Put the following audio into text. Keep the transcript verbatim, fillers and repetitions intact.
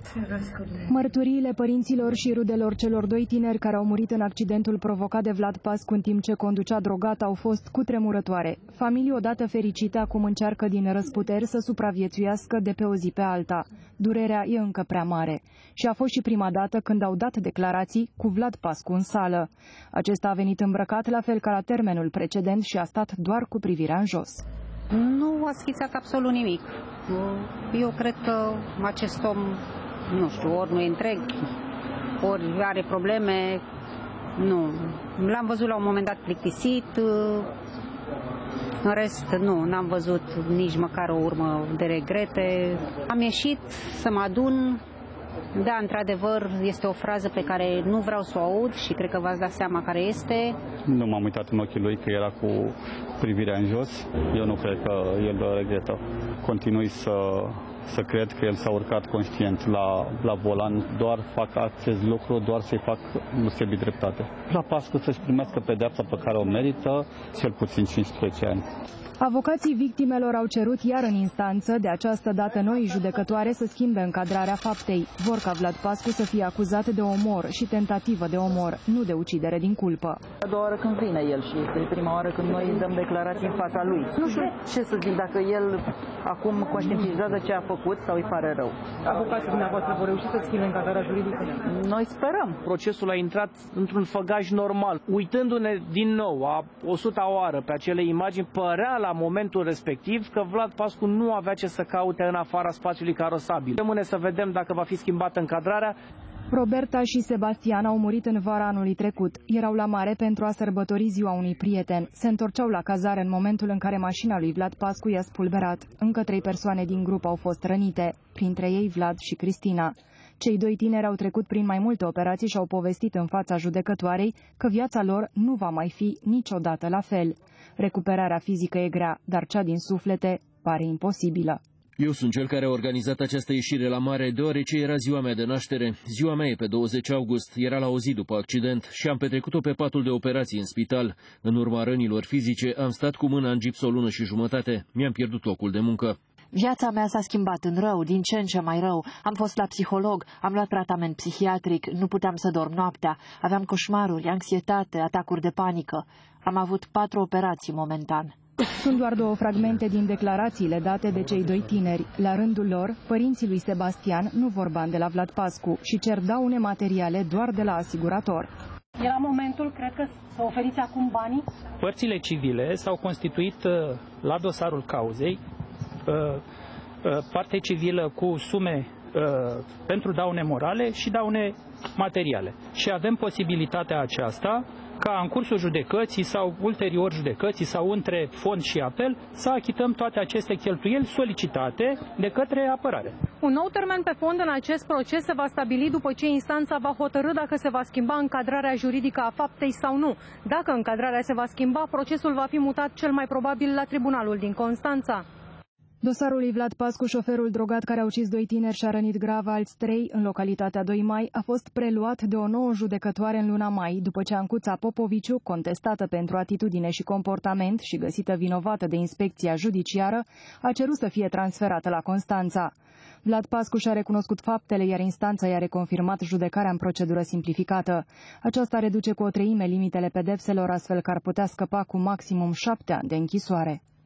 Mărturiile părinților și rudelor celor doi tineri care au murit în accidentul provocat de Vlad Pascu în timp ce conducea drogat au fost cutremurătoare. Familii odată fericite acum încearcă din răsputeri să supraviețuiască de pe o zi pe alta. Durerea e încă prea mare. Și a fost și prima dată când au dat declarații cu Vlad Pascu în sală. Acesta a venit îmbrăcat la fel ca la termenul precedent și a stat doar cu privirea în jos. Nu a schițat absolut nimic. Eu cred că acest om, nu știu, ori nu e întreg, ori are probleme. Nu. L-am văzut la un moment dat plictisit. În rest, nu, n-am văzut nici măcar o urmă de regrete. Am ieșit să mă adun. Da, într-adevăr, este o frază pe care nu vreau să o aud și cred că v-ați dat seama care este. Nu m-am uitat în ochii lui că era cu privirea în jos. Eu nu cred că el regretă. Continui să, să cred că el s-a urcat conștient la, la volan. Doar fac acest lucru, doar să-i fac deosebit dreptate. La Pascu să-și primească pedeapsa pe care o merită, cel puțin cincisprezece ani. Avocații victimelor au cerut iar în instanță, de această dată noi judecătoare, să schimbe încadrarea faptei. Vor ca Vlad Pascu să fie acuzat de omor și tentativă de omor, nu de ucidere din culpă. A doua oară când vine el și este prima oară când noi dăm declarații în fața lui. Nu știu ce să zic, dacă el acum conștientizează ce a făcut sau îi pare rău. Avocații dumneavoastră vor reuși să schimbe încadrarea juridică? Noi sperăm. Procesul a intrat într-un făgaș normal. Uitându-ne din nou a o suta oară pe acele imagini, părea la momentul respectiv că Vlad Pascu nu avea ce să caute în afara spațiului carosabil. Rămâne să vedem dacă va fi schimbată încadrarea. Roberta și Sebastian au murit în vara anului trecut. Erau la mare pentru a sărbători ziua unui prieten. Se întorceau la cazare în momentul în care mașina lui Vlad Pascu i-a spulberat. Încă trei persoane din grup au fost rănite, printre ei Vlad și Cristina. Cei doi tineri au trecut prin mai multe operații și au povestit în fața judecătoarei că viața lor nu va mai fi niciodată la fel. Recuperarea fizică e grea, dar cea din suflete pare imposibilă. Eu sunt cel care a organizat această ieșire la mare, deoarece era ziua mea de naștere. Ziua mea e pe douăzeci august, era la o zi după accident și am petrecut-o pe patul de operații în spital. În urma rănilor fizice am stat cu mâna în gips o lună și jumătate. Mi-am pierdut locul de muncă. Viața mea s-a schimbat în rău, din ce în ce mai rău. Am fost la psiholog, am luat tratament psihiatric, nu puteam să dorm noaptea, aveam coșmaruri, anxietate, atacuri de panică. Am avut patru operații momentan. Sunt doar două fragmente din declarațiile date de cei doi tineri. La rândul lor, părinții lui Sebastian nu vor bani de la Vlad Pascu și cer daune materiale doar de la asigurator. Era momentul, cred că, să oferiți acum banii? Părțile civile s-au constituit la dosarul cauzei, parte civilă cu sume pentru daune morale și daune materiale. Și avem posibilitatea aceasta ca în cursul judecății sau ulterior judecății sau între fond și apel să achităm toate aceste cheltuieli solicitate de către apărare. Un nou termen pe fond în acest proces se va stabili după ce instanța va hotărî dacă se va schimba încadrarea juridică a faptei sau nu. Dacă încadrarea se va schimba, procesul va fi mutat cel mai probabil la tribunalul din Constanța. Dosarul lui Vlad Pascu, șoferul drogat care a ucis doi tineri și a rănit grav alți trei în localitatea doi mai, a fost preluat de o nouă judecătoare în luna mai, după ce Ancuța Popoviciu, contestată pentru atitudine și comportament și găsită vinovată de inspecția judiciară, a cerut să fie transferată la Constanța. Vlad Pascu și-a recunoscut faptele, iar instanța i-a reconfirmat judecarea în procedură simplificată. Aceasta reduce cu o treime limitele pedepselor, astfel că ar putea scăpa cu maximum șapte ani de închisoare.